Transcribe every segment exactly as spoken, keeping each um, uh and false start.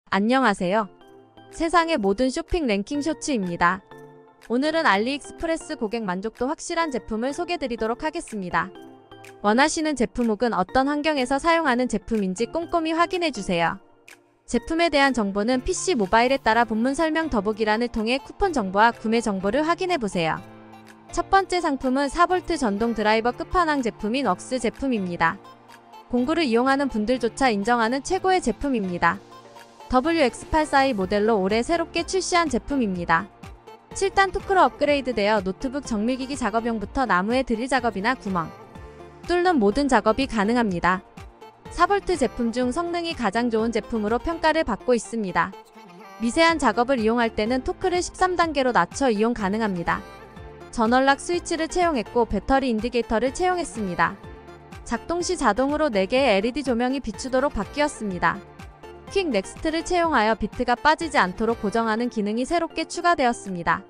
안녕하세요. 세상의 모든 쇼핑 랭킹 쇼츠입니다. 오늘은 알리익스프레스 고객 만족도 확실한 제품을 소개드리도록 하겠습니다. 원하시는 제품 혹은 어떤 환경에서 사용하는 제품인지 꼼꼼히 확인해주세요. 제품에 대한 정보는 피씨 모바일에 따라 본문 설명 더보기란을 통해 쿠폰 정보와 구매 정보를 확인해보세요. 첫 번째 상품은 사 볼트 전동 드라이버 끝판왕 제품인 웍스 제품입니다. 공구를 이용하는 분들조차 인정하는 최고의 제품입니다. 더블유 엑스 팔십사 모델로 올해 새롭게 출시한 제품입니다. 칠 단 토크로 업그레이드되어 노트북 정밀기기 작업용부터 나무에 드릴 작업이나 구멍 뚫는 모든 작업이 가능합니다. 사 볼트 제품 중 성능이 가장 좋은 제품으로 평가를 받고 있습니다. 미세한 작업을 이용할 때는 토크를 십삼 단계로 낮춰 이용 가능합니다. 전원락 스위치를 채용했고 배터리 인디케이터를 채용했습니다. 작동 시 자동으로 네 개의 엘이디 조명이 비추도록 바뀌었습니다. 퀵 넥스트를 채용하여 비트가 빠지지 않도록 고정하는 기능이 새롭게 추가되었습니다.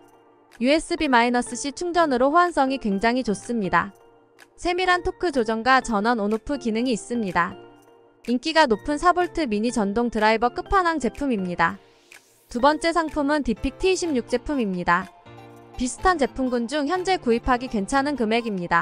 유에스비-씨 충전으로 호환성이 굉장히 좋습니다. 세밀한 토크 조정과 전원 온오프 기능이 있습니다. 인기가 높은 사 볼트 미니 전동 드라이버 끝판왕 제품입니다. 두 번째 상품은 디픽 티 이십육 제품입니다. 비슷한 제품군 중 현재 구입하기 괜찮은 금액입니다.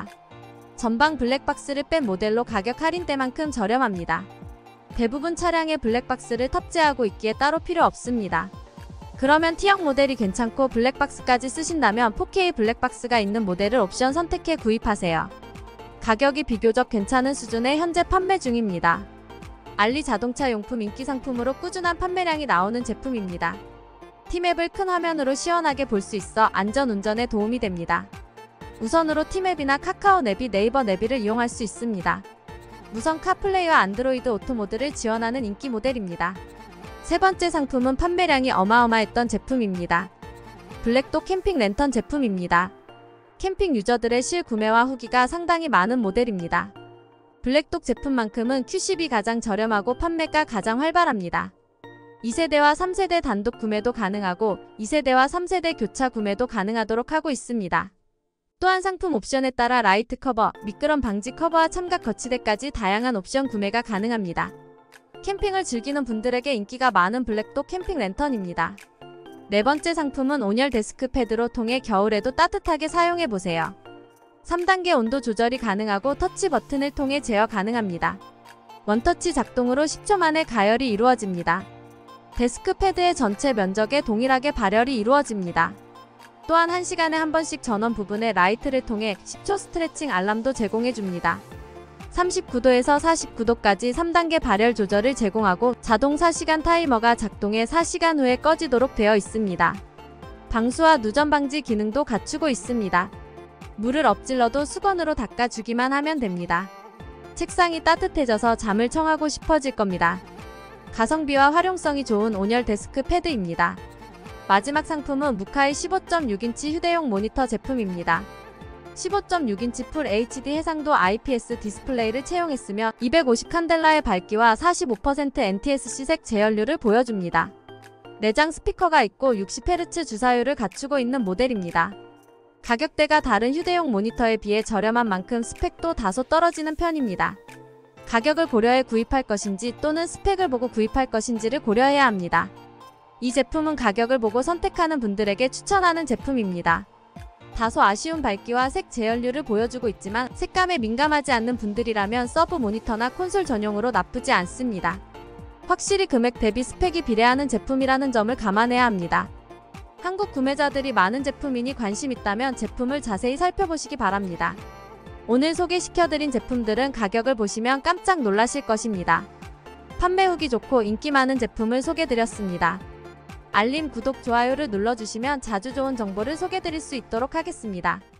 전방 블랙박스를 뺀 모델로 가격 할인때만큼 저렴합니다. 대부분 차량에 블랙박스를 탑재하고 있기에 따로 필요 없습니다. 그러면 T형 모델이 괜찮고 블랙박스까지 쓰신다면 포케이 블랙박스가 있는 모델을 옵션 선택해 구입하세요. 가격이 비교적 괜찮은 수준에 현재 판매 중입니다. 알리 자동차 용품 인기 상품으로 꾸준한 판매량이 나오는 제품입니다. T맵을 큰 화면으로 시원하게 볼 수 있어 안전운전에 도움이 됩니다. 무선으로 T맵이나 카카오 내비, 네이버 내비를 이용할 수 있습니다. 무선 카플레이와 안드로이드 오토 모드를 지원하는 인기 모델입니다. 세 번째 상품은 판매량이 어마어마했던 제품입니다. 블랙독 캠핑 랜턴 제품입니다. 캠핑 유저들의 실구매와 후기가 상당히 많은 모델입니다. 블랙독 제품만큼은 큐십이 가장 저렴하고 판매가 가장 활발합니다. 이 세대와 삼 세대 단독 구매도 가능하고 이 세대와 삼 세대 교차 구매도 가능하도록 하고 있습니다. 또한 상품 옵션에 따라 라이트 커버, 미끄럼 방지 커버와 참각 거치대까지 다양한 옵션 구매가 가능합니다. 캠핑을 즐기는 분들에게 인기가 많은 블랙독 캠핑 랜턴입니다. 네 번째 상품은 온열 데스크 패드로 통해 겨울에도 따뜻하게 사용해보세요. 삼 단계 온도 조절이 가능하고 터치 버튼을 통해 제어 가능합니다. 원터치 작동으로 십 초 만에 가열이 이루어집니다. 데스크 패드의 전체 면적에 동일하게 발열이 이루어집니다. 또한 한 시간에 한 번씩 전원 부분에 라이트를 통해 십 초 스트레칭 알람도 제공해줍니다. 삼십구 도에서 사십구 도까지 삼 단계 발열 조절을 제공하고 자동 사 시간 타이머가 작동해 사 시간 후에 꺼지도록 되어 있습니다. 방수와 누전 방지 기능도 갖추고 있습니다. 물을 엎질러도 수건으로 닦아주기만 하면 됩니다. 책상이 따뜻해져서 잠을 청하고 싶어질 겁니다. 가성비와 활용성이 좋은 온열 데스크 패드입니다. 마지막 상품은 무카이 십오 점 육 인치 휴대용 모니터 제품입니다. 십오 점 육 인치 풀 에이치디 해상도 아이피에스 디스플레이를 채용했으며 이백오십 칸델라의 밝기와 사십오 퍼센트 엔티에스씨 색 제연율을 보여줍니다. 내장 스피커가 있고 육십 헤르츠 주사율을 갖추고 있는 모델입니다. 가격대가 다른 휴대용 모니터에 비해 저렴한 만큼 스펙도 다소 떨어지는 편입니다. 가격을 고려해 구입할 것인지 또는 스펙을 보고 구입할 것인지를 고려해야 합니다. 이 제품은 가격을 보고 선택하는 분들에게 추천하는 제품입니다. 다소 아쉬운 밝기와 색 제연율을 보여주고 있지만 색감에 민감하지 않는 분들이라면 서브 모니터나 콘솔 전용으로 나쁘지 않습니다. 확실히 금액 대비 스펙이 비례하는 제품이라는 점을 감안해야 합니다. 한국 구매자들이 많은 제품이니 관심 있다면 제품을 자세히 살펴보시기 바랍니다. 오늘 소개시켜드린 제품들은 가격을 보시면 깜짝 놀라실 것입니다. 판매 후기 좋고 인기 많은 제품을 소개드렸습니다. 알림, 구독, 좋아요를 눌러주시면 자주 좋은 정보를 소개드릴 수 있도록 하겠습니다.